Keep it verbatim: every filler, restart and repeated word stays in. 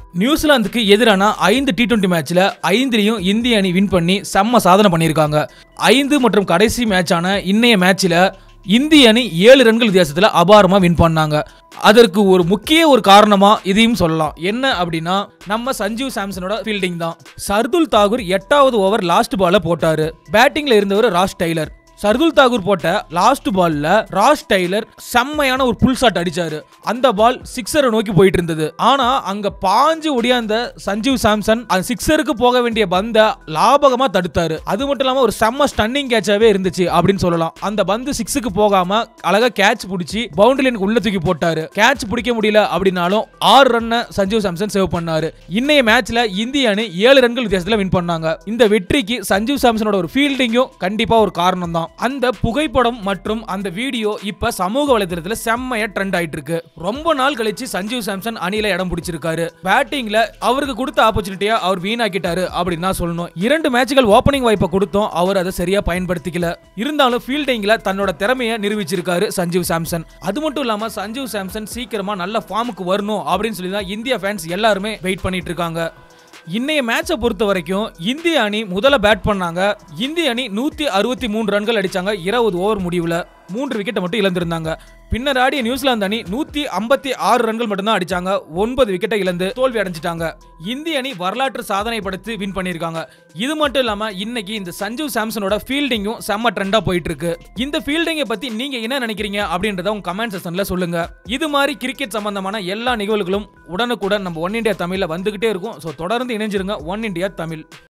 நியூசிலாந்துக்கு எதிரான ஐந்து டி டுவெண்டி மேட்ச்ல ஐந்துலயும் இந்திய அணி வின் பண்ணி செம்ம சாதனை பண்ணியிருக்காங்க. ஐந்து மற்றும் கடைசி மேட்சான இன்னைய மேட்ச்ல இந்திய அணி ஏழு ரன்கள் வித்தியாசத்துல அபாரமா வின் பண்ணாங்க. அதற்கு ஒரு முக்கிய ஒரு காரணமா இதையும் சொல்லலாம். என்ன அப்படின்னா நம்ம சஞ்சு சாம்சனோட ஃபீல்டிங் தான். சர்துல் தாகூர் எட்டாவது ஓவர் லாஸ்ட் பால போட்டாரு. பேட்டிங்ல இருந்தவர் ராஸ் டெய்லர். சர்துல் தாகூர் போட்ட லாஸ்ட் பால்ல ராஸ் டெய்லர் செம்மையான ஒரு புல் ஷாட் அடிச்சாரு. அந்த பால் சிக்ஸரை நோக்கி போயிட்டு இருந்தது. ஆனா அங்க பாஞ்சு ஒடியாந்த சஞ்சீவ் சாம்சன் அந்த சிக்ஸருக்கு போக வேண்டிய பந்த லாபகமா தடுத்தாரு. அது மட்டும் இல்லாம ஒரு செம்ம ஸ்டன்னிங் கேட்சாவே இருந்துச்சு அப்படின்னு சொல்லலாம். அந்த பந்து சிக்ஸுக்கு போகாம அழகா கேட்ச் பிடிச்சி பவுண்டரி லைனுக்கு உள்ள தூக்கி போட்டாரு. கேட்ச் பிடிக்க முடியல அப்படின்னாலும் ஆறு ரன்னை சஞ்சீவ் சாம்சன் சேவ் பண்ணாரு. இன்னைய மேட்ச்ல இந்திய அணி ஏழு ரன்கள் வித்தியாசத்துல வின் பண்ணாங்க. இந்த வெற்றிக்கு சஞ்சீவ் சாம்சனோட ஒரு ஃபீல்டிங்கும் கண்டிப்பா ஒரு காரணம் தான். அந்த புகைப்படம் மற்றும் அந்த வீடியோ இப்ப சமூக வலைதளத்துல செம்மையா ட்ரெண்ட் ஆயிட்டு இருக்கு. ரொம்ப நாள் கழிச்சு சஞ்சீவ் சாம்சன் அணியில இடம் பிடிச்சிருக்காரு. பேட்டிங்ல அவருக்கு கொடுத்த ஆப்பர்ச்சுனிட்டியா அவர் வீணாக்கிட்டாரு அப்படின்னு தான் சொல்லணும். இரண்டு மேட்ச்கள் ஓபனிங் வாய்ப்பை கொடுத்தோம், அவர் அதை சரியா பயன்படுத்திக்கல. இருந்தாலும் ஃபீல்டிங்ல தன்னோட திறமையை நிரூபிச்சிருக்காரு சஞ்சீவ் சாம்சன். அது மட்டும் இல்லாம சஞ்சீவ் சாம்சன் சீக்கிரமா நல்ல ஃபார்முக்கு வரணும் அப்படின்னு சொல்லி தான் இந்தியா ஃபேன்ஸ் எல்லாருமே வெயிட் பண்ணிட்டு இருக்காங்க. இன்னைய மேட்சை பொறுத்த வரைக்கும் இந்திய அணி முதல்ல பேட் பண்ணாங்க. இந்திய அணி நூத்தி அறுபத்தி மூன்று ரன்கள் அடிச்சாங்க. இருபது ஓவர் முடிவுல மூன்று விக்கெட் மட்டும் இழந்திருந்தாங்க. பின்னர் ஆடிய நியூசிலாந்து அணி நூத்தி ஐம்பத்தி ஆறு ரன்கள் மட்டும்தான் அடிச்சாங்க. ஒன்பது விக்கெட்டை இழந்து தோல்வி அடைஞ்சிட்டாங்க. இந்திய அணி வரலாற்று சாதனை படுத்தி வின் பண்ணிருக்காங்க. இது மட்டும் இல்லாம இன்னைக்கு இந்த சஞ்சீவ் சாம்சனோட ஃபீல்டிங்கும் செம்ம ட்ரெண்டா போயிட்டு இருக்கு. இந்த ஃபீல்டிங்கை பத்தி நீங்க என்ன நினைக்கிறீங்க அப்படின்றத உங்க கமெண்ட் செக்ஷன்ல சொல்லுங்க. இது மாதிரி கிரிக்கெட் சம்பந்தமான எல்லா நிகழ்வுகளும் உடனுக்குடன் நம்ம ஒன் இண்டியா தமிழ்ல வந்துகிட்டே இருக்கும். ஸோ தொடர்ந்து இணைஞ்சிருங்க ஒன் இண்டியா தமிழ்.